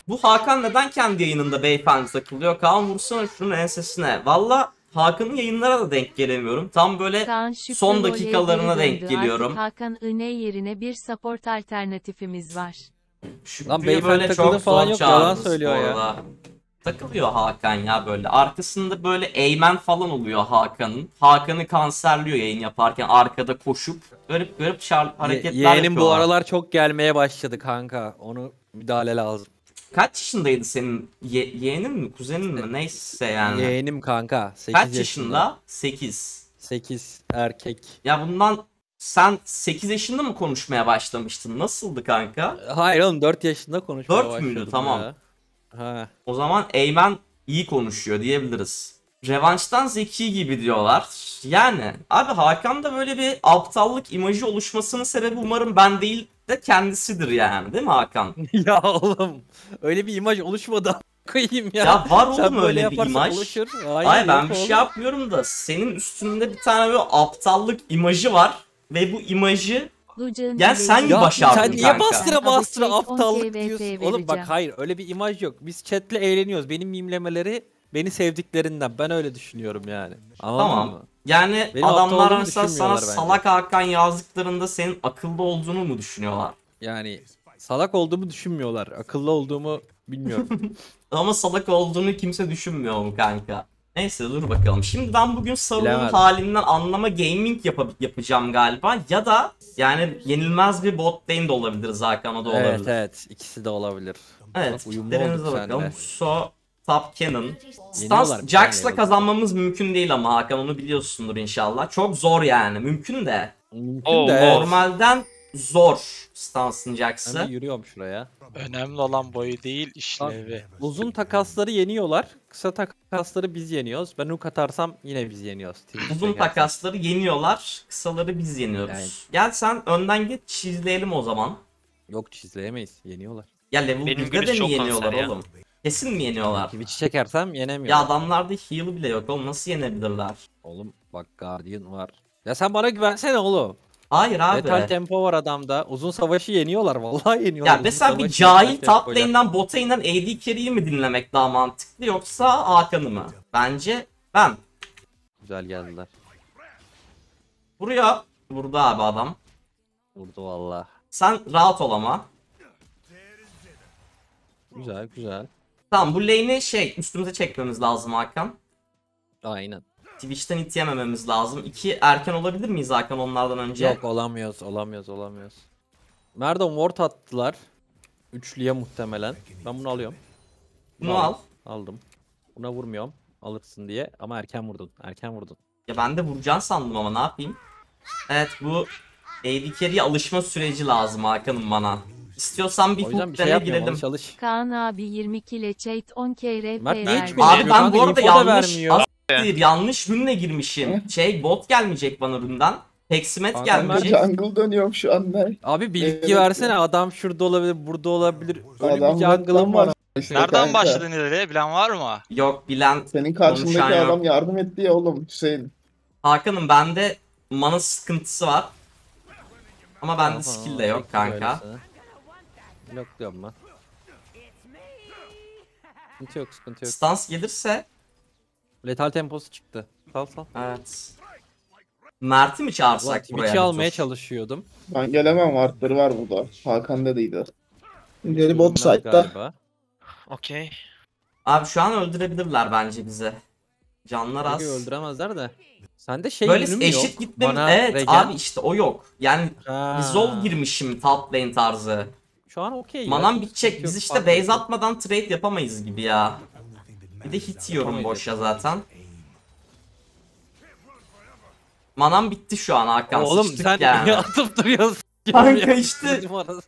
Bu Hakan neden kendi yayınında beyefendi takılıyor? Kaan vursana şunun ensesine. Valla Hakan'ın yayınlara da denk gelemiyorum. Tam böyle Kaan Şükrü son voleye dakikalarına geri denk döndü. geliyorum. Artık Hakan Ine yerine bir support alternatifimiz var. Lan Şükrü'yü beyefendi böyle takıldı çok falan zor yok, yalan çağırırız bu söylüyor ya. arada. Takılıyor Hakan ya böyle. Arkasında böyle eğmen falan oluyor Hakan'ın. Hakan'ı kanserliyor yayın yaparken arkada koşup garip garip hareketler Yeğenim bu yapıyorlar. aralar çok gelmeye başladı kanka. Onu müdahale lazım. Kaç yaşındaydı senin yeğenin mi kuzenin mi neyse yani. Yeğenim kanka. 8 Kaç yaşında? 8. 8 erkek. Ya bundan sen 8 yaşında mı konuşmaya başlamıştın? Nasıldı kanka? Hayır oğlum 4 yaşında konuşmaya 4 başladım müydü? Tamam. ya. Ha. O zaman Eymen iyi konuşuyor diyebiliriz. Revanştan zeki gibi diyorlar. Yani abi Hakan da böyle bir aptallık imajı oluşmasının sebebi umarım ben değil de kendisidir yani, değil mi Hakan? Ya oğlum öyle bir imaj oluşmadı. Koyayım ya. Ya var Sen oğlum böyle öyle bir yaparsan imaj. oluşur. Hayır ben yok bir şey oğlum. yapmıyorum da senin üstünde bir tane böyle aptallık imajı var ve bu imajı yani sen mi Ya başardın sen niye kanka? bastıra Abicate aptallık 10K diyorsun? VP Oğlum bak vereceğim. hayır öyle bir imaj yok. Biz chatle eğleniyoruz. Benim mimlemeleri beni sevdiklerinden. Ben öyle düşünüyorum yani. Anladın Tamam. mı? Yani Benim aptal adamlar olduğumu mesela sana düşünmüyorlar bence. salak Hakan yazdıklarında senin akıllı olduğunu mu düşünüyorlar? Yani salak olduğumu düşünmüyorlar. Akıllı olduğumu bilmiyorum. Ama salak olduğunu kimse düşünmüyor mu kanka? Neyse dur bakalım. Şimdi ben bugün Sarı'nın Bilemedim. halinden anlama gaming yapacağım galiba. Ya da yani yenilmez bir bot lane de olabiliriz Hakan, o da olabilir. Evet evet ikisi de olabilir. Evet, Bak, uyumlu kitlerinize olduk bakalım. seninle. So, Top Cannon. Yeniyorlar Stans bir Jax'la tane, kazanmamız mümkün değil ama Hakan onu biliyorsundur inşallah. Çok zor yani. Mümkün de. Mümkün de evet. Normalden zor Stans'ın Ben Jax'ı. bir yürüyorum şuraya. Önemli olan boyu değil, işlevi. Uzun takasları yeniyorlar. Kısa takasları biz yeniyoruz. Ben hook atarsam yine biz yeniyoruz. Twitch'e Uzun gelsen. takasları yeniyorlar. Kısaları biz yeniyoruz. Yani. Gel sen önden git, çizleyelim o zaman. Yok çizleyemeyiz. Yeniyorlar. Ya level Benim 1'de Gülüş de mi çok yeniyorlar kanser ya. oğlum? Kesin mi yeniyorlar? Twitch'i çekersem Ya yenemiyorlar. adamlarda heal bile yok oğlum, nasıl yenebilirler? Oğlum bak Guardian var. Ya sen bana güvensene oğlum. Hayır abi. Metal tempo var adamda. Uzun savaşı yeniyorlar. Vallahi yeniyorlar. Ya Uzun mesela bir savaşı cahil metal top tempoyla. lane'den bota inen AD carry'i mi dinlemek daha mantıklı yoksa Hakan'ı mı? Bence ben. Güzel geldiler. Buraya vurdu abi adam. Vurdu valla. Sen rahat ol ama. Güzel güzel. Tamam, bu lane'i üstümüze çekmemiz lazım Hakan. Aynen. Twitch'ten hit yemememiz lazım. 2 erken olabilir miyiz Hakan onlardan önce? Yok olamıyoruz. Merdon ward attılar. Üçlüye muhtemelen. Ben bunu alıyorum. Bunu al. Aldım. Buna vurmuyorum. Alırsın diye ama erken vurdun. Ya ben de vuracağını sandım ama ne yapayım? Evet, bu AD carry'e alışma süreci lazım Hakan'ım bana. İstiyorsan bir O yüzden hook bir şey dene yapmıyorum. girelim. Çalış. Kaan abi 22 ile Chate 10K RP Mert niye hiç verdi. konuşmuyor? Abi ben bu arada Info da yanlış vermiyor. yanlış rünle girmişim. Bot gelmeyecek bana ründen. Peksimet Kanka, gelmeyecek. Jungle dönüyorum şu anda. Abi bilgi Evet versene ya. adam şurada olabilir, burada olabilir. Ölüm bir Adam jungle'ım var. işte Nereden kanka. başladın ileri? Bilen var mı? Yok, bilen Senin karşındaki konuşan yok. adam yardım etti ya oğlum Hüseyin. Hakan'ım bende mana sıkıntısı var. Ama bende skill de yok kanka. Yok diyorum ben. Sıkıntı yok. Stans gelirse Letal temposu çıktı. Sal. evet. Mert'i mi Ulan çağırsak buraya? Twitch'i bir almaya tur? çalışıyordum. Ben gelemem, wardları var burada. Hakan dediydi. Geri bot Ölmez site'da. galiba. Okey. Abi şu an öldürebilirler bence bizi. Canlar az. Peki öldüremezler de. Sende Böyle ürün mü eşit yok? gitmem. Bana Evet regen. abi, işte o yok. Yani Ha. resolve girmişim top lane tarzı. Şu an okey ya. Manam Hiç bitecek. sıkıntı Biz yok, işte fark base yok. atmadan trade yapamayız gibi ya. Bir de hit yiyorum Yapamayız, boşa zaten. Manam bitti şu an Hakan. Oğlum sıçtık sen yani. niye atıp duruyorsun? Kanka işte.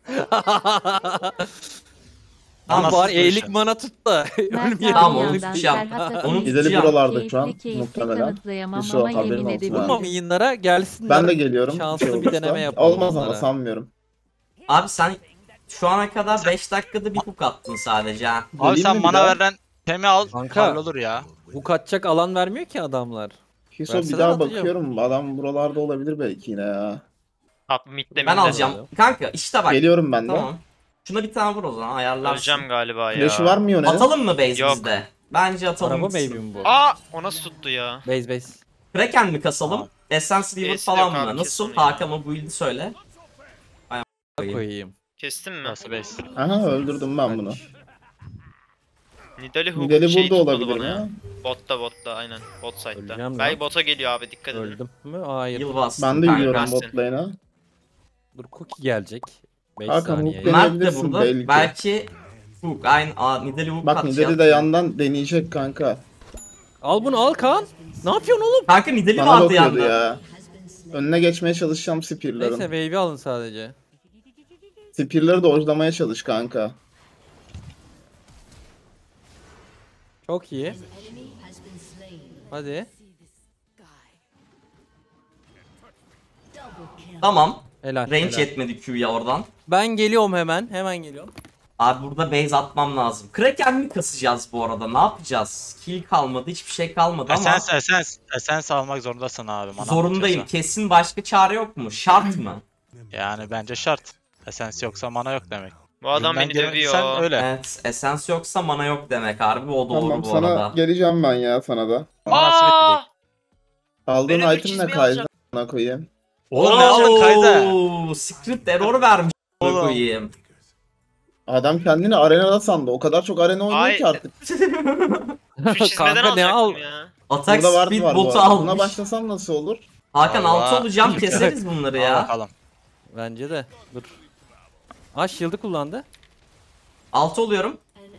Tamam, Bari sıfır eğilik şu. mana tut da Mert ölmeyelim. Tamam, abi onu yandan tutacağım. Serhat Onu Akın tutacağım. İzeli buralarda şu an Keyifli muhtemelen. kanıtlayamam Bir şey ama yok, haberin yemin olsun ederim. abi. Vurmam yayınlara gelsinler. Ben de geliyorum. Şanslı şey bir olursa. deneme yapalım Olmaz ama onlara. sanmıyorum. Abi sen şu ana kadar 5 dakikada bir hook attın sadece ha. Abi Geleyim sen mi bir bana daha? veren temi al. Kanka. Hallolur ya. Bu kaçacak alan vermiyor ki adamlar. Hiso bir Verseler daha atacağım. bakıyorum. Adam buralarda olabilir belki yine ya. Top midde Ben alacağım. Kanka işte bak. Geliyorum ben de. Tamam. Şuna bir tane vur o zaman ayarlarsın. Öleceğim galiba ya. Flash'ı var mı Yone? Atalım mı base Yok. bizde? Bence atalım. Araba gitsin. maybe mi bu? Aa o nasıl tuttu ya? Base. Kraken mi kasalım? Essence River Base'i de falan yok abi, mı? kes Nasıl? onu ya. Hakan o build'i söyle. Koyayım. Kestin mi? Nasıl base? Aha öldürdüm ben bunu. Nidali hook Nidali şey burada tutmadı olabilir bana ya. mi? Botta aynen. Bot Öleceğim side'da. lan. Belki bota geliyor abi dikkat edin. Öldüm mü? Hayır. Yıl bastım. Ben de kanka. yürüyorum versin. bot lane'a. Dur cookie gelecek. 5 Hakan, saniye. hook Mert de deneyebilirsin burada. belki. Belki Hook aynı. Nidali Hook Bak atacağız. Nidali de yandan deneyecek kanka. Al bunu al Kaan. Ne yapıyorsun oğlum? Kanka Nidali Bana vardı bakıyordu yanda. ya. Önüne geçmeye çalışacağım Neyse Spear'ların. wave'i alın sadece. Spear'ları dodge'lamaya çalış kanka. Çok iyi. Hadi. Tamam. Helal. Range helal. yetmedi Q'ya oradan. Ben geliyorum hemen. Hemen geliyorum. Abi burada base atmam lazım. Kraken mi kasacağız bu arada? Ne yapacağız? Kill kalmadı, hiçbir şey kalmadı ama Essence almak zorundasın abi. mana zorundayım. bitiyorsa. Kesin başka çare yok mu? Şart mı? Yani bence şart. Essence yoksa mana yok demek. Bu adam Günden beni gelemediysen dövüyor. öyle. Evet, Essence yoksa mana yok demek harbi. O doğru Tamam bu sana arada. geleceğim ben ya sana da. Manası bitecek. Aldığın Benim item 300 ne mi kaydı? alacak? Ona koyayım. Oğlum ne aldın kayda? Oo, script error vermiş. Oğlum. Koyayım. Adam kendini arenada sandı. O kadar çok arena oynuyor Ay. ki artık. Şu çizmeden Kanka ne al? alacaktım ya. Attack Burada speed var bu botu arada. Buna almış. başlasam nasıl olur? Hakan Allah. 6 olacağım keseriz bunları Al ya. bakalım. Bence de. Dur. Aa shield'ı kullandı. 6 oluyorum.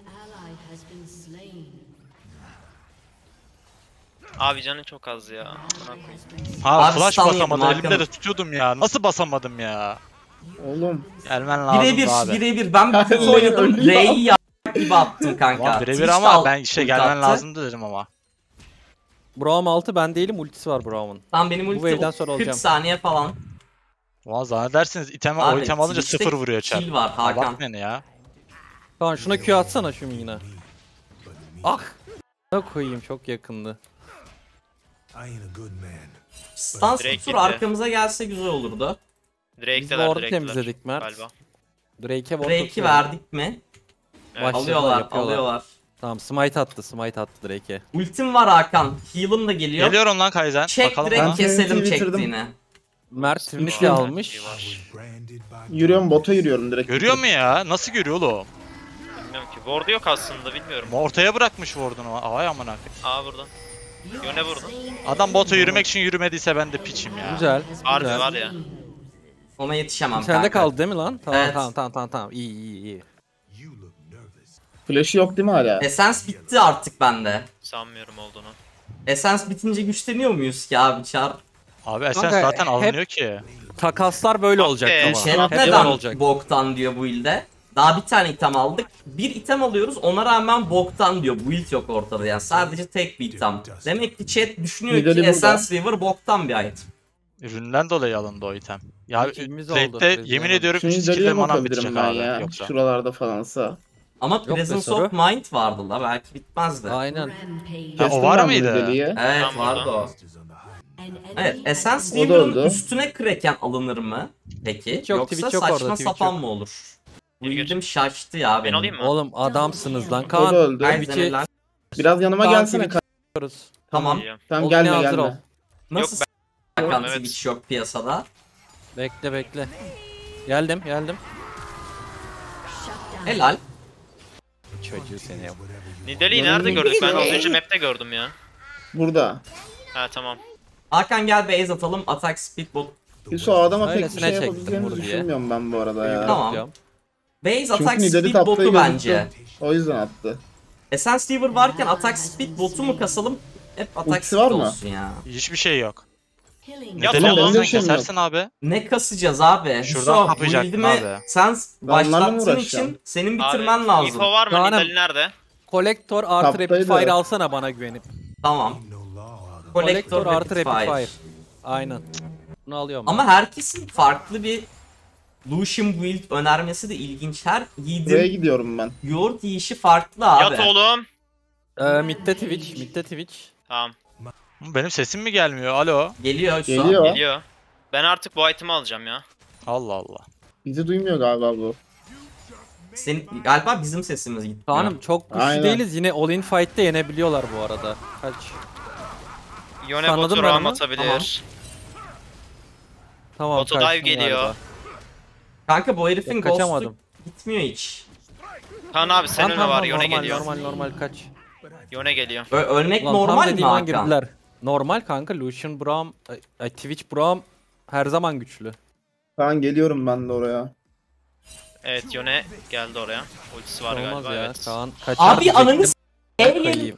Abi canın çok az ya. Buna koy. Ha Abi flash stun yedim basamadım. Hakan'ım. Elimde de tutuyordum ya. Nasıl basamadım ya? Oğlum. Gelmen lazım Birebir, abi. birebir. Ben bütün Ölüyor, oynadım. ölüyor. R'yi ya gibi attım kanka. Tamam birebir Twitch de ama ben işte ulti gelmen attı. lazımdı dedim ama. Braum 6 ben değilim ultisi var Braum'un. Tam benim Bu ulti wave'den sonra 40 olacağım. saniye falan. Ulan zannedersiniz iteme, o Abi, item alınca Twitch'te 0 vuruyor çar. kill var Hakan. Abartmayın ya. Kaan şuna Q atsana şu yine. Ah. Ne koyayım çok yakındı. Stans Direkt tutur gitti. arkamıza gelse güzel olurdu. Biz Drake'deler ward'u Drake'deler. temizledik Mert. Galiba. Drake'e ward Drake'i atıyorum. verdik mi? Evet. Alıyorlar, yapıyorlar. alıyorlar. Tamam smite attı Drake'e. Ultim var Hakan. Heal'ım da geliyor. Geliyorum lan Kaizen. Çek Bakalım direkt ona. Ben keselim TNT'yi bitirdim. çektiğini. Mert Var, Trinity almış. şey var. Yürüyorum bota yürüyorum direkt. Görüyor mu ya? Nasıl görüyor oğlum? Bilmiyorum ki. Ward'u yok aslında bilmiyorum. Ortaya bırakmış ward'unu. Ay amına koyayım. Aa burada. Yöne vurdu. Adam bota yürümek için yürümediyse ben de piçim ya. Güzel. Harbi güzel. var ya. Ona yetişemem Sende kanka. kaldı değil mi lan? Tamam Evet. tamam. İyi. Flash'ı yok değil mi hala? Essence bitti artık bende. Sanmıyorum olduğunu. Essence bitince güçleniyor muyuz ki abi Çar? Abi Essence Kanka, zaten hep- alınıyor ki. Takaslar böyle olacak ama. Şey, Şeref Hep böyle neden olacak. boktan diyor bu ilde. Daha bir tane item aldık. Bir item alıyoruz ona rağmen boktan diyor. Bu ilk yok ortada yani. Sadece tek bir item. Demek ki chat düşünüyor Nidali ki burada. Essence River boktan bir item. Üründen dolayı alındı o item. Ya İkimiz oldu, late'de biz yemin yani. ediyorum 3 Şimdi skill'de Nidali'ye manam bitecek bakabilirim ben abi ya. yoksa. Şuralarda falansa. Ama be Presence soru. of Mind vardı la belki bitmezdi. Aynen. Ha, o Kestim var ben mıydı? bu Nidali'yi. Evet Tam vardı burada. o. Evet Essence O da River'ın öldü. üstüne Kraken alınır mı? Peki Twitch yok, yoksa Twitch yok saçma orada, Twitch sapan yok. mı olur? Bu Bir ildim şaştı ya Ben benim. alayım mı? Oğlum adamsınız lan. O da Kaan öldü. Ay, Twitch'i zeneler. Biraz yanıma Kaan gelsene. Twitch'i yapıyoruz. Tamam. İyi. Tamam Ol, gelme yine hazır ol. gelme. Nasıl Yok, Hakan Evet. Twitch yok piyasada? Bekle. Geldim. Helal. Çocuğu seni yap. Nidalee'yi nerede gördük? Ben az önce map'te gördüm ya. Burada. Ha tamam. Hakan gel base atalım. Attack speed bot. Hiç o adama pek bir Öylesine şey çektim yapabileceğimizi vur diye. düşünmüyorum ben bu arada ya. Tamam. Diyorum. Base Çünkü attack Nidali speed taptayı botu bence. gözüktü. O yüzden attı. Essence River varken attack speed botu mu kasalım? Hep attack Ultisi speed var mı? olsun ya. Hiçbir şey yok. Yap Nidalee'yi oğlum. alırsan bir şeyim yok. kesersin abi. Ne kasacağız abi? Şuradan Hüso, bu kapayacaktın build'imi abi. sen onlarla mı başlattığın uğraşacağım? için senin Abi, bitirmen lazım. info var mı? Kaan'ım. Nidalee nerede? Kolektör artı Taptaydı. rapid fire alsana bana güvenip. Tamam. Kolektör Collector artı Rapid rapid Fire. fire. Aynen. Bunu alıyorum. Ama herkesin farklı bir Lucian build önermesi de ilginç. Her Buraya yiğidin gidiyorum ben. yoğurt yiyişi farklı abi. Yat oğlum. Mid'de Twitch. Tamam. Benim sesim mi gelmiyor? Alo. Geliyor Hüso. Geliyor. Geliyor. Ben artık bu item'i alacağım ya. Allah Allah. Bizi duymuyor galiba bu. Senin galiba bizim sesimiz gitmiyor. Kaan'ım çok güçlü Aynen. değiliz. Yine all in fight'te yenebiliyorlar bu arada. Kaç. Yone Anladın botu ben roam onu. atabilir. Tamam. Botu dive kaçtım geliyor. galiba. Kanka bu herifin Yok, ghost'u kaçamadım. gitmiyor hiç. Kaan abi senin Tamam, önüne var. tamam, Yone normal, geliyor. normal kaç. Yone geliyor. Ölmek Ulan tam normal mi dediğim an Hakan? girdiler. Normal kanka. Lucian Braum, Twitch Braum her zaman güçlü. Kaan geliyorum ben de oraya. Evet Yone geldi oraya. Ultisi var Olmaz galiba ya. evet. Kaan kaçar Abi diyecektim. ananı s**eyim. Kayayım.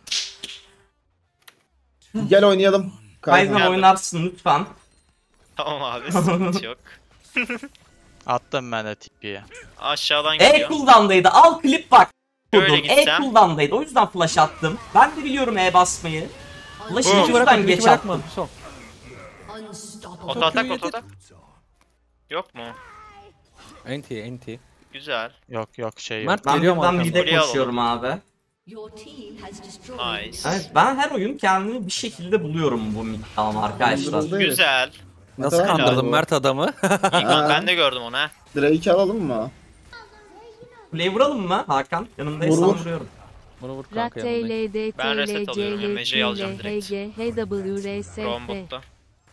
Gel oynayalım. Kaizen Geldim. oynarsın lütfen. Tamam abi sıkıntı yok. Attım ben de tipiye. Aşağıdan E geliyor. cooldown'daydı. Al klip bak. Böyle E gitsem. cooldown'daydı. O yüzden flash attım. Ben de biliyorum E basmayı. Flash'ı o Hiç yüzden bırakmadım, hiç geç bırakmadım. attım. Son. Oto atak oto atak. Yok mu? Enti. Güzel. Yok şey yok. Mert Ben geliyorum buradan arkamdan. bir de Buraya koşuyorum abi. Nice. Evet ben her oyun kendimi bir şekilde buluyorum bu mid'dan arkadaşlar. Kandırıldı. Güzel. Ne Nasıl kadar kandırdın güzel bu. Mert adamı? İyi, ben de gördüm onu ha. Drake'i alalım mı? Play vuralım mı Hakan? Yanındaysan Vur. vuruyorum. Bunu vur kanka yanındayım. Ben reset alıyorum ya, Mage'yi alacağım direkt. Roam HWRSF. botta.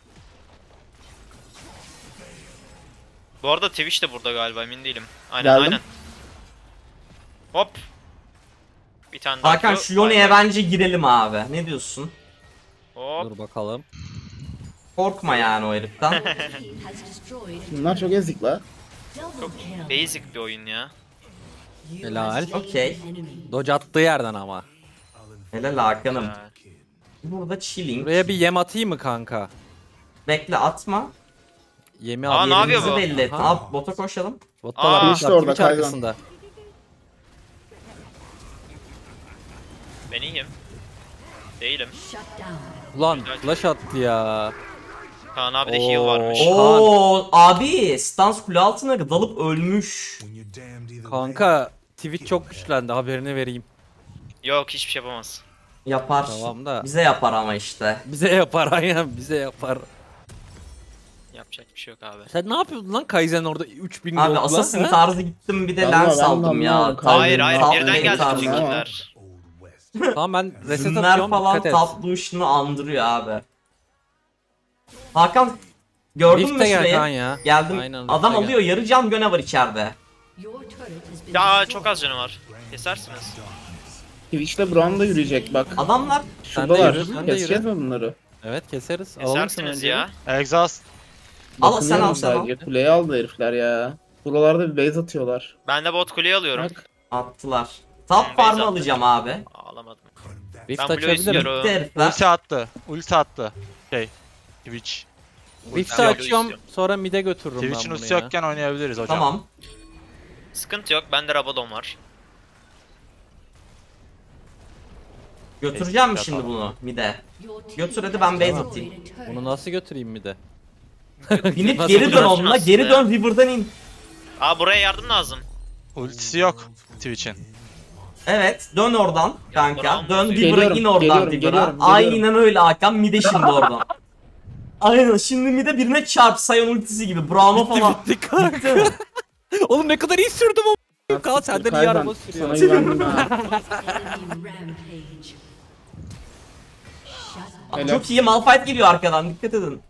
Bu arada Twitch de burada galiba emin değilim. Aynen Geldim. aynen. Hop. Bir tane daha. Hakan Q. şu Yone'ye Bay bay. bence girelim abi. Ne diyorsun? Hop. Dur bakalım. Korkma yani o heriften. Bunlar çok ezik la. Basic bir oyun ya. Helal. Okey. Dodge attığı yerden ama. Helal Hakan'ım. Ha. Burada chilling. Buraya bir yem atayım mı kanka? Bekle atma. Yemi Aa, alayım. ne yapıyor Bizi bu? belli et. Aha. Al bota koşalım. Botta Aa, var. işte Twitch orada, Kaygan. arkasında. Ben iyiyim. Değilim. Ulan flash attı ya. Kaan abi de heal varmış. Oo abi stans kule altına dalıp ölmüş. Kanka Twitch çok güçlendi, haberini vereyim. Yok hiçbir şey yapamaz. Yapar. Tamam da. Bize yapar ama işte. Bize yapar aynen, bize yapar. Yapacak bir şey yok abi. Sen ne yapıyordun lan Kaizen orada 3000 Abi gold'la? Assassin ha? tarzı gittim bir de Vallahi lens ben de aldım ya. anlamadım. Hayır Kayden hayır ne birden yapıyor geldi tarzı bütün ama. killer. Tamam ben reset Zinler atıyorum, falan dikkat et. tatluşunu andırıyor abi. Hakan gördün mü Rift'e gel şurayı? Kaan ya. Geldim. Aynen, Rift'e Adam gel. alıyor, yarı can Göne var içeride. Ya çok az canı var. Kesersiniz. Twitch'te Braum da yürüyecek bak. Adamlar Şuradalar. yürü, sen de Keseceğiz mi bunları? Evet keseriz. Alalım şunu Kesersiniz önce. ya. Exhaust. al sen Bakınıyorum al sen al. sadece. Kuleyi aldı herifler ya. Buralarda bir base atıyorlar. Ben de bot kuleyi alıyorum. Bak. Attılar. Top Base farm'ı attı. alacağım abi. Ağlamadım. Rift Ben Blue açabilirim. istiyorum. Gitti herifler. Ulti attı. Ulti attı. Twitch. Rift'i Ben Blue açıyorum, istiyorum. sonra mid'e götürürüm Twitch'in ben bunu ultisi ya. yokken oynayabiliriz hocam. Tamam. Sıkıntı yok. Bende Rabadon var. Götüreceğim mi Kesinlikle şimdi tamam. bunu mide? Götür hadi ben base atayım. Bunu nasıl götüreyim mid'e? Binip Nasıl geri dön götürürsün onunla, aslında geri ya? dön River'dan in. Aa buraya yardım lazım. Ultisi yok Twitch'in. Evet, dön oradan kanka. Bravo. Dön River'a Geliyorum, in oradan geliyorum, River'a. geliyorum. Aynen öyle Hakan, mide şimdi oradan. Aynen, şimdi mide birine çarp, Sion ultisi gibi. Bravo falan. Bitti kanka. Bitti mi? Oğlum ne kadar iyi sürdüm o. Kaan senden iyi Kayden, araba sürüyor. sana güvendim ha. Helal. Çok iyi, Malphite geliyor arkadan, dikkat edin.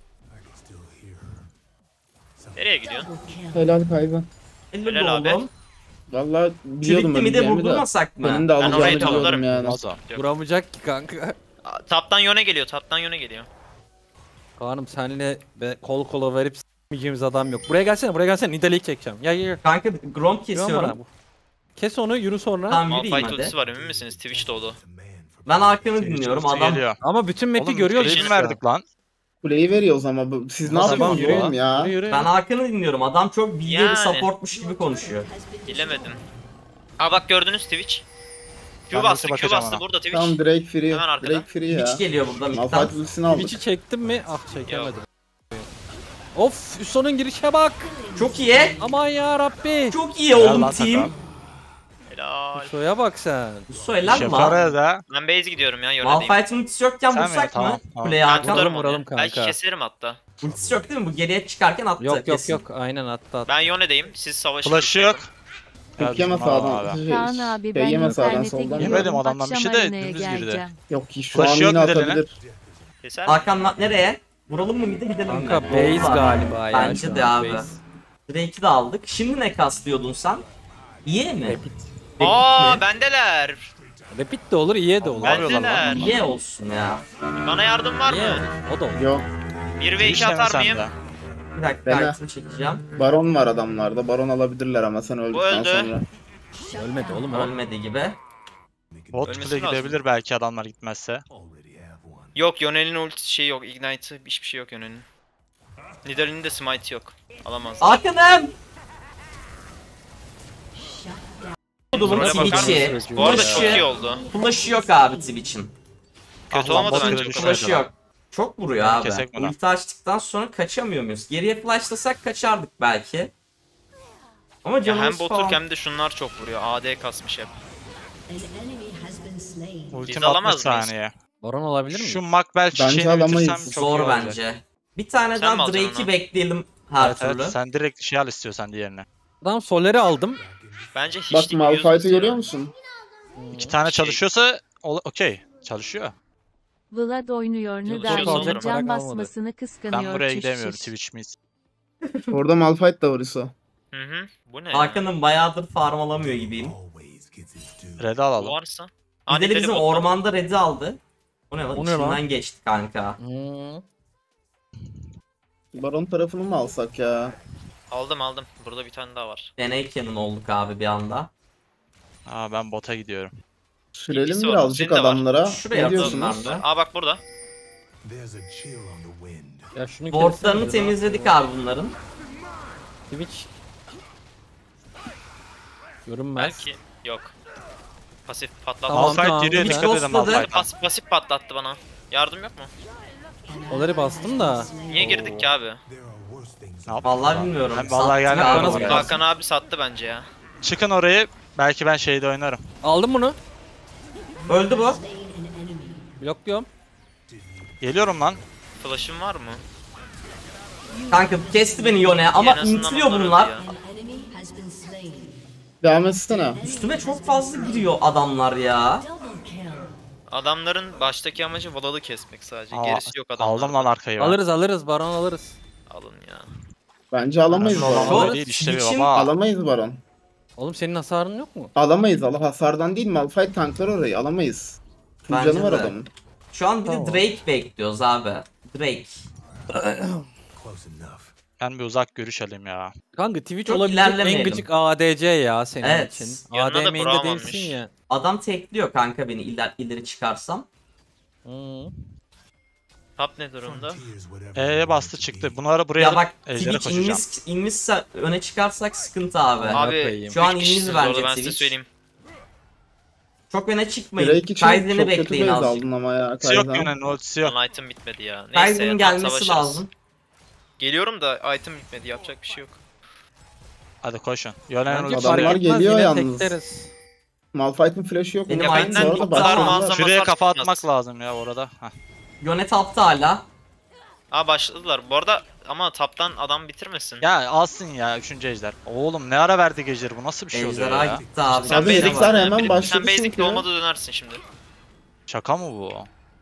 Nereye gidiyor? Helal Kayden. Helal Helal abi. oğlum. Valla Şu biliyordum bitti mide öleceğimi de. vurdurmasak mı? Benim de orayı alacağımı biliyordum toplarım. yani. Mazo. Vuramayacak ki kanka. Aa, Taptan Yone geliyor. Taptan Yone geliyor. Kaan'ım seninle kol kola verip s**meyeceğimiz adam yok. Buraya gelsene Nidalee'yi çekeceğim. Gel. Kanka Grom Güven bana. kesiyorum. Kes onu, yürü sonra. Tamam yürüyeyim Malphite hadi. ultisi var emin misiniz? Twitch doğdu. Ben arkanı Twitch dinliyorum, ulti adam geliyor. Ama bütün map'i Oğlum görüyoruz Twitch'i işte. verdik lan. Kuleyi veriyoruz ama siz ne Tamam, yapıyorsunuz yürü. oğlum ya? Yürü. ben arkanı dinliyorum. Adam çok bildiği bir Yani. supportmuş gibi konuşuyor. Bilemedim. Aa bak gördünüz Twitch. Q Ben bastı, nasıl Q bakacağım bastı ona? burada Twitch. Tamam Drake free. Hemen arkada. Drake free ya. Hiç geliyor burada midden. Malphite ultisini aldık. Twitch'i çektim mi? Ah çekemedim. Of Hüsnü'nün girişe bak. Çok iyi. Aman ya Rabbi. Çok iyi oğlum lan team. takım. Helal. Şuraya bak sen. Söyle lan. Şefara'ya da. Ben base gidiyorum ya Yone'deyim. Malphite'ın ultisi yokken Sen mi? vursak Tamam, mı? tamam. Kuleye Ben Hakan. tutarım Vuralım onu. kanka. Belki keserim hatta. Ultisi yok değil mi? Bu geriye çıkarken attı. Yok kesin. aynen attı. Ben Yone'deyim. Siz savaşın. Flash'ı yok. Çok yeme bizim sağdan. abi. Kaan abi ben yeme sağdan internete soldan. giriyorum. Yemedim adamdan bir şey de akşam arenaya dümdüz girdi. geleceğim. Yok ki şu an Flash yok yine gideline. atabilir. Keser mi? Hakan nereye? Vuralım mı bir de gidelim mi? Kanka base Oldu abi. galiba ya. Bence şu de an abi. base. Drake'i de aldık. Şimdi ne kaslıyordun sen? İyi mi? Rapid. Aa bendeler. Rapid de olur, iyi de olur. Bendeler. İyi olsun ya. Bana yardım var İyi mı? olur. O da olur. Yok. 1 ve 2 atar mıyım? Bir dakika Dene. kartını çekeceğim. Baron var adamlarda. Baron alabilirler ama sen öldükten öldü. sonra. Ölmedi oğlum o. Ölmedi gibi. Bot Ölmesi bile lazım. gidebilir belki adamlar gitmezse. Yok Yonel'in ulti şey yok. Ignite'ı hiçbir şey yok Yonel'in. Nidalee'nin de smite yok. Alamaz. Hakan'ım! Bunun Buraya bakar Twitch'i. mısınız? Bu arada çok iyi oldu. Flash'ı yok abi Twitch'in. Kötü Ah lan, olmadı bot bence kırıcı bu düşmedi kadar. Flash'ı lan. yok. Çok vuruyor Onu abi. kesek mi lan? Ulti açtıktan sonra kaçamıyor muyuz? Geriye flashlasak kaçardık belki. Ama Ya canımız hem botur hem de şunlar çok vuruyor. AD kasmış hep. Ultim alamaz 60 mıyız? saniye. Baron olabilir Şu mi? Makbel Bence çiçeğini alamayız. bitirsem çok iyi zor olacak. bence. Bir tane Sen daha mi alacaksın Drake'i onu? bekleyelim her Evet, türlü. evet, sen direkt şey al istiyorsan diğerine. Adam Soler'i aldım. Bence hiç Bak değil, Malphite'i yüz görüyor ya. musun? 2 tane Şey- çalışıyorsa okey. Çalışıyor. Vlad oynuyor Çok Nidalee'nin alacak can para kalmadı. basmasını kıskanıyor. Ben buraya çiş gidemiyorum çiş. Twitch miyiz? Orada Malphite da var ISO. Hı hı. Bu ne ya? Hakan'ın bayağıdır farm alamıyor gibiyim. Red'i Bu alalım. varsa. Bir de Nidalee'i bizim botta. ormanda red'i aldı. O ne lan? O ne lan? İçinden geçti kanka. Hmm. Baron tarafını mı alsak ya? Aldım. Burada bir tane daha var. Deney cannon olduk abi bir anda. Aa ben bota gidiyorum. Sürelim İkisi var, birazcık senin de var. adamlara. Şuraya Ne atalım diyorsunuz? ben de. Aa bak burada. Ya şunu Wardlarını kessene. temizledik abi bunların. Twitch. Görünmez. Belki yok. Pasif patlattı. Tamam, Malphite tamam. yürüyor Twitch dikkat edin ghostladı. Malphite'a. Pasif patlattı bana. Yardım yok mu? Soler'i bastım da. Niye girdik ki abi? Ne yaptın Vallahi lan? bilmiyorum. Ben vallahi Sattık gelmem abi Nasıl oraya. Hakan abi sattı bence ya. Çıkın orayı. Belki ben şeyde oynarım. Aldım bunu. Öldü bu. Blokluyorum. Geliyorum lan. Flash'ın var mı? Kanka kesti beni Yone ama En azından intiliyor onlar bunlar. öldü ya. Devam etsene. Üstüme çok fazla giriyor adamlar ya. Adamların baştaki amacı Vlad'ı kesmek sadece. Aa, Gerisi yok adamların. aldım lan arkayı. Alırız Baron alırız. Alın ya. Bence alamayız Şu Baron. Şu değil işte bir Twitch'in baba. Alamayız Baron. Oğlum senin hasarın yok mu? Alamayız. Hasardan değil Malphite tanklar orayı. Alamayız. Full Bence canı var de. adamın. Şu an bir Tamam. de Drake bekliyoruz abi. Drake. Ben bir uzak görüş alayım ya. Kanka Twitch Çok olabilecek en ilerlemeyelim. gıcık ADC ya senin Evet. için. Yanına da AD main'de Braum değilsin almış. ya. Adam tekliyor kanka beni ileri çıkarsam. Hmm. Top ne durumda? E'ye bastı çıktı. Bunları buraya Ya alıp bak ejdere Twitch koşacağım. inmişse öne çıkarsak sıkıntı abi. Abi koyayım. Şu an üç iniz kişisiniz bence orada, ben size Twitch. söyleyeyim. Çok öne çıkmayın. Drake için Kaizen'i çok kötü bekleyin base azıcık. aldın ama ya Ultisi yok Kaizen. yine. Ultisi yok. Lan item bitmedi ya. Neyse Kaizen'in tam gelmesi savaşırız. lazım. Geliyorum da item bitmedi, yapacak bir şey yok. Hadi koşun. Yönen Bence ultisi adamlar fark yok. etmez, geliyor yine yalnız. tekleriz. Malphite'in flash'ı yok. Benim Ya Aynen, benden bu bu kadar kadar başlıyorlar. malzeme Şuraya hasar kafa tutmaz. atmak lazım ya orada. Heh. Yone tapta hala. Aa başladılar. Bu arada ama taptan adam bitirmesin. Ya alsın ya 3. ejder. Oğlum ne ara verdi geceleri bu nasıl bir şey oluyor Ejderha ya? gitti abi. Sen Abi Bir şey basic var. herifler hemen sen başladı basic çünkü. olmadı dönersin şimdi. Şaka mı bu?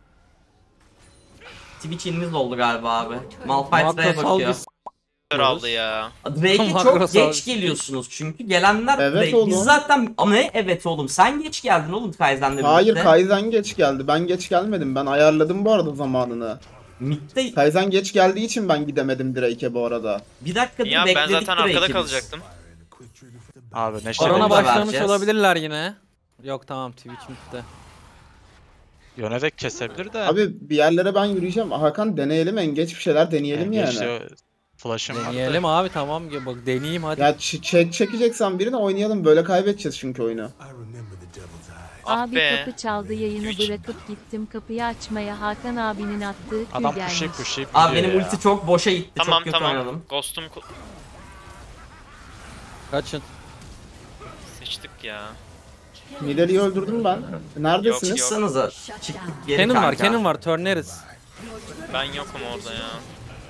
Twitch inimiz oldu galiba abi. Malphite'e Makrosal bakıyor. bir Kör aldı ya. Drake'e çok Makrosal. geç geliyorsunuz çünkü. Gelenler Evet Drake. Biz oğlum. zaten ama ne evet oğlum sen geç geldin oğlum Kaizen'le Hayır birlikte. Kaizen geç geldi. Ben geç gelmedim. Ben ayarladım bu arada zamanını. Mid'de Kaizen geç geldiği için ben gidemedim Drake'e bu arada. bir dakikadır Ya ben bekledik zaten arkada Drake'i biz. kalacaktım. Abi Neşe Barona Barona da başlamış vereceğiz. olabilirler yine. Yok tamam Twitch bitti. Yöne kesebilir de. Abi bir yerlere ben yürüyeceğim. Hakan deneyelim en geç bir şeyler deneyelim yani. Geçti, flash'ım var. Deneyelim abi tamam bak deneyeyim hadi. Ya çekeceksen birini oynayalım. Böyle kaybedeceğiz çünkü oyunu. Ah Abi be. kapı çaldı yayını Twitch. bırakıp gittim kapıyı açmaya Hakan abinin attığı kül Adam gelmiş. pushlayıp Abi gidiyor benim ya. ulti çok boşa gitti. Tamam çok kötü tamam. oynadım. Ghost'um Kaçın. sıçtık ya. Mideli'yi öldürdüm ben. Neredesiniz? Yok. Çıksanıza. Çıktık geri Cannon kanka. var Cannon var turneriz. Ben yokum orada ya.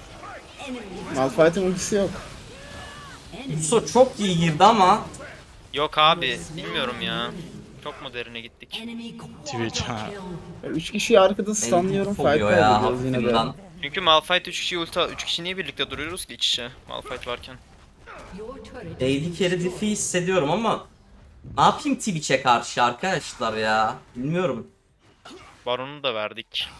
Malphite'in ultisi yok. Yusuf çok iyi girdi ama Yok abi bilmiyorum ya. Çok moderne gittik. Twitch ha. 3 kişiyi arkada stunlıyorum. Fight oluyor ya kaybediyoruz yine de. hafifimden. Çünkü Malphite 3 kişi ulti 3 kişi niye birlikte duruyoruz ki iç içe Malphite varken? AD carry diff'i hissediyorum ama ne yapayım Twitch'e karşı arkadaşlar ya. Bilmiyorum. Baron'u da verdik.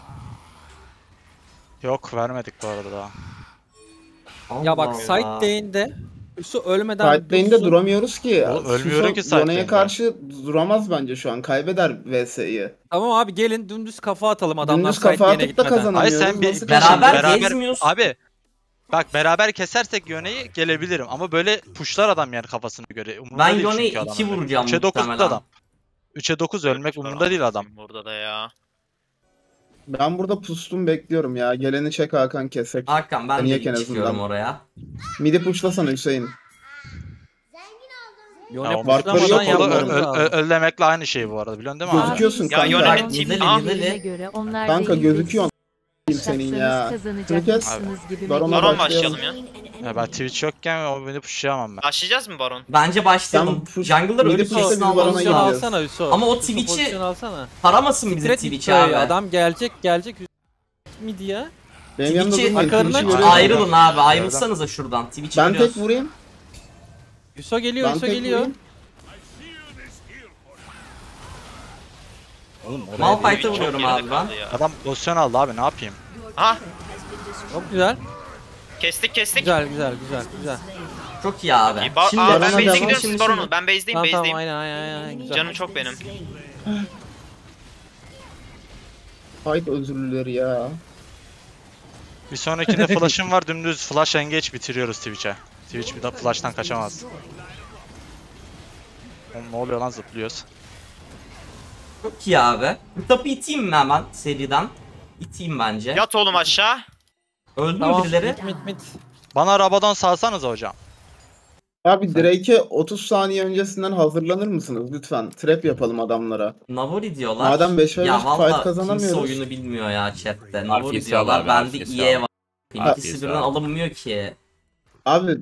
Yok vermedik bu arada daha. Ya bak Allah side Allah. lane'de Yusuf ölmeden Fight lane'de duramıyoruz ki. Oğlum, ölmüyorum ki side Yone'ye lane'de. karşı duramaz bence şu an. Kaybeder VS'yi. Tamam abi gelin dümdüz kafa atalım adamlar Dümdüz side kafa lane'e atıp da gitmeden. kazanamıyoruz. Hayır sen bir Nasıl beraber kazanacağız? gezmiyorsun. Abi bak beraber kesersek Yone'yi gelebilirim ama böyle pushlar adam yani kafasına göre. Umurunda Ben değil Yone'yi çünkü adamın. 2 vuracağım 3'e 9 muhtemelen. adam. 3'e 9 ölmek umurunda değil adam. Burada da ya. Ben burada pustum bekliyorum ya. Geleni çek Hakan kesek. Hakan ben de Yeniyek en çıkıyorum azından. oraya. Midi pushlasana Hüseyin. Yone Ya, Barkları pushlamadan yok orada. yapmamız lazım. Öllemekle aynı şey bu arada biliyorsun değil mi abi? Gözüküyorsun Ya kanka. Yone'nin Bak, team... güzeli, Ah, güzeli. Yerine göre onlar Kanka değil de gözüküyor siz senin ya. yapsanız kazanacakmışsınız gibi Baron'a bekliyorum. Baron başlayalım. başlayalım ya. Ya ben Twitch yokken o beni pushlayamam ben. Başlayacağız mı Baron? Bence başlayalım. Sen Jungle'lar midi ölüp pushla, kesin biz Baron'a almamız Pozisyon gidiyoruz. lazım. alsana Yusuf. Ama o Yusuf, Twitch'i- pozisyon alsana. Taramasın bizi Direkt Twitch Twitch'e abi. adam gelecek mid ya. Benim yanımda Twitch'i durmayın. arkalarına Twitch'i aç. görüyorum. Ayrılın abi ayrılsanıza şuradan. Twitch'i Ben görüyoruz. tek vurayım. Yusuf geliyor Ben Yusuf tek geliyor. vurayım. Oğlum oraya Malphite'e Çok vuruyorum geride abi ben. kaldı ya. Adam pozisyon aldı abi ne yapayım? Ah çok güzel. kestik. Güzel. Çok iyi abi. Şimdi Ben Baron'a base'e devam. gidiyorum şimdi- siz Baron'u. Ben base'deyim Tamam base'deyim. aynen güzel. Canım çok benim. Fight özürlüleri ya. Bir sonrakinde flash'ım var dümdüz flash engage bitiriyoruz Twitch'e. Twitch bir daha flash'tan kaçamaz. Oğlum ne oluyor lan zıplıyoruz. Çok iyi abi. Bu topu iteyim mi hemen seriden? İteyim bence. Yat oğlum aşağı. Öldü mü Tamam birileri? mid. Bana Rabadon salsanıza hocam. Abi Drake'e 30 saniye öncesinden hazırlanır mısınız lütfen? Trap yapalım adamlara. Navori diyorlar. Madem 5 ve 5 Ya fight valla kimse kazanamıyoruz. oyunu bilmiyor ya chatte. Navori Arfis diyorlar. al abi, Bende Arfis EA al. var. Arfis İkisi birden al. alınmıyor ki. Abi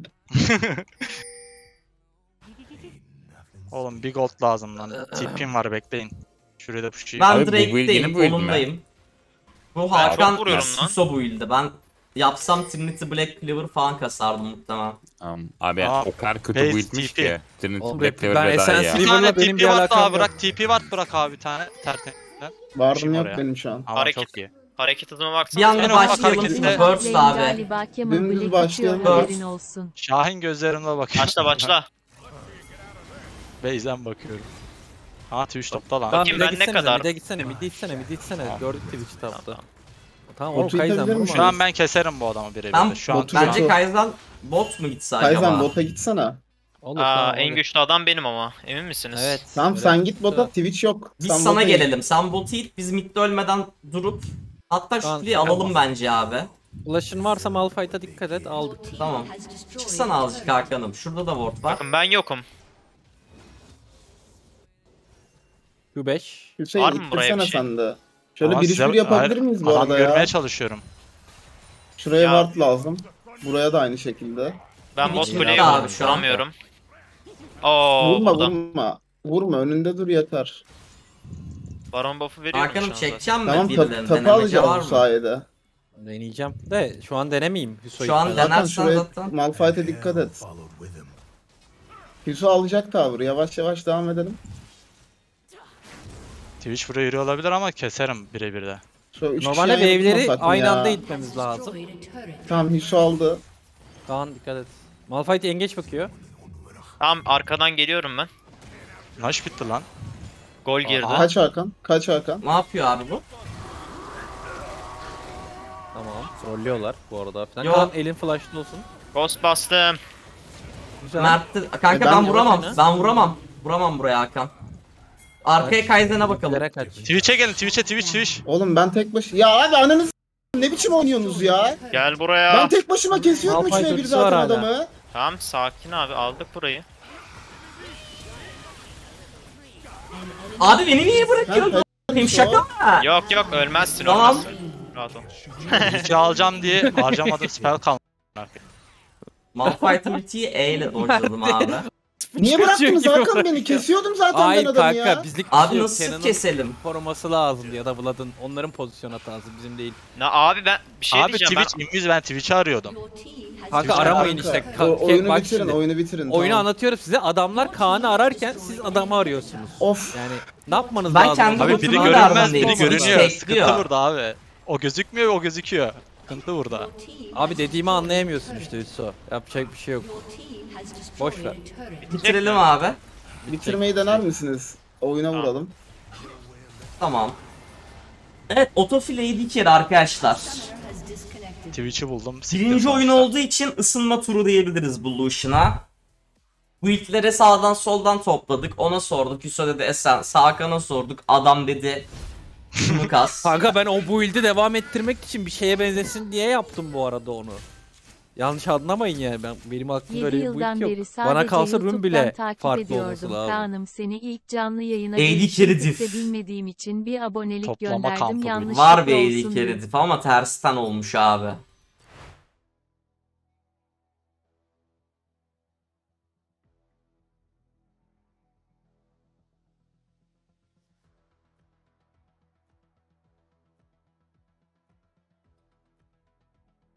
Oğlum bir gold lazım lan. TP'm var bekleyin. Şuraya da pushayım. Ben Abi bu build yeni Drake'deyim, build mi? konumdayım. Bu çok Hakan vuruyorum lan. Suso build'i. Ben yapsam Trinity Black Clover falan kasardım muhtemelen. Tamam. Abi Aa, o kadar kötü base build'miş TP. ki. Trinity Oğlum, Black ben Clover daha iyi Essence ya. Bir River'la tane benim TP bir var alakam daha yok. bırak. TP var bırak abi bir tane. Tertemiz. vardım yok oraya. benim şu an. Ama Hareket. çok iyi. Hareket hızıma baksana. Bir anda En ufak başlayalım harekette- şimdi Burst Lane abi. galiba Kemal Dümdüz Black başlayalım. atıyor, haberin olsun. Şahin gözlerimle bakıyorum. Başla. Base'den bakıyorum. Aa Twitch topta lan. Tamam Bakayım mid'e ben ne gitsene, kadar- mid'e gitsene. Gördük Twitch'i tapta. Tamam Botu oğlum Kaizen itebilir vurma. miyim? Şu an ben keserim bu adamı birebir Ben de. Şu an botu- Bence Botu- Kaizen bot mu gitse Kaizen acaba? bota gitsene. Olur, Aa, tamam, en olur. güçlü adam benim ama. Emin misiniz? Evet. Tamam öyle. sen git bota, Twitch yok. Biz Sen sana bota git. gelelim. Sen botu it, biz midde ölmeden durup hatta şu Tamam, kuleyi tamam. alalım bence abi. Flash'ın varsa Malphite'a dikkat et aldık. Tamam. Çıksana azıcık Hakan'ım. Şurada da ward var. Bakın ben yokum. Q5. Hüseyin Var mı buraya ittirsene bir şey? sen de. Şöyle Ama bir size- bir yapabilir Hayır, miyiz bu adam arada görmeye ya? çalışıyorum. Şuraya Ya. ward lazım. Buraya da aynı şekilde. Ben bot İçinde kuleye abi şu an. vuramıyorum. Oo, Vurma burada. vurma. Vurma önünde dur yeter. Baron buff'u veriyorum şu Hakan'ım anda. çekeceğim mi Tamam birilerini? tapu Denemece var alacağız bu mı? sayede. Deneyeceğim de şu an denemeyeyim. Şu an Zaten denersen şuraya zaten. Malphite'e dikkat et. Hüso alacak tavır. Yavaş yavaş devam edelim. Twitch buraya yürüyor olabilir ama keserim birebir de. Şu üç Normalde kişiye wave'leri yapmasak mı aynı ya? anda itmemiz lazım. Tamam Hüso aldı. Kaan dikkat et. Malphite engage bakıyor. Tamam arkadan geliyorum ben. Naş bitti lan. Gol girdi. Aha. Kaç Hakan? Kaç Hakan? Ne yapıyor abi bu? Tamam. Trollüyorlar bu arada falan. Yok. Kaan elin flash'lı olsun. Ghost bastım. Güzel. Mert'te... Kanka Ben ben vuramam. oyna. Ben vuramam. Vuramam buraya Hakan. Arkaya Kaç. Kaizen'e bakalım. Nereye kaç? Twitch'e gelin Twitch. Oğlum ben tek baş... Ya abi ananız ne biçim oynuyorsunuz ya? Gel buraya. Ben tek başıma kesiyorum Malphite 3 ve 1 ultisi var zaten hala. adamı. Tamam sakin abi aldık burayı. Abi beni niye bırakıyorsun? Hem şaka mı? Yok ölmezsin Tamam. ölmezsin. Rahat ol. Twitch'i alacağım diye harcamadım spell kalmadı. Malphite ultiyi E ile dodge'ladım abi. Niye bıraktınız Hakan beni? Kesiyordum zaten Hayır ben adamı kanka ya. bizlik bir Abi şey yok. nasıl Kenan'ın keselim? koruması lazım ya da Vlad'ın onların pozisyon hatası bizim değil. Abi ben bir şey Abi diyeceğim. Twitch ben Twitch'i arıyordum. Kanka Twitch'e aramayın Kanka, işte. oyunu Bak bitirin, şimdi. oyunu bitirin. Oyunu tamam. anlatıyorum size. Adamlar Kaan'ı ararken siz adamı arıyorsunuz. Of. Yani ne yapmanız Ben lazım? kendi Abi Abi biri Botuna görünmez, nereden biri değil? görünüyor. Bekliyor. Sıkıntı burada abi. O gözükmüyor, o gözüküyor. Sıkıntı burada. Abi dediğimi anlayamıyorsun işte Hüso. Yapacak bir şey yok. Boş ver. Bitirelim abi. Bitirmeyi dener misiniz? Oyuna vuralım. Tamam. Evet, otofileyi diker arkadaşlar. Twitch'i buldum. siktim Birinci oyun sonuçta. olduğu için ısınma turu diyebiliriz bu Lucian'a. Build'lere sağdan soldan topladık. Ona sorduk. Hüso dedi Esen. Hakan'a sorduk. Adam dedi şunu kas. Kanka ben o build'i devam ettirmek için bir şeye benzesin diye yaptım bu arada onu. Yanlış anlamayın yani benim aklımda 7 öyle bir yıldan build beri yok. sadece Bana kalsa YouTube'dan Rune bile takip farklı ediyordum. olması lazım. Kaan'ım seni ilk canlı yayına AD geliştirdik Carry de bilmediğim için bir abonelik Toplama gönderdim kampı bu. yanlış Var bir olsun AD diye. carry diff ama tersten olmuş abi.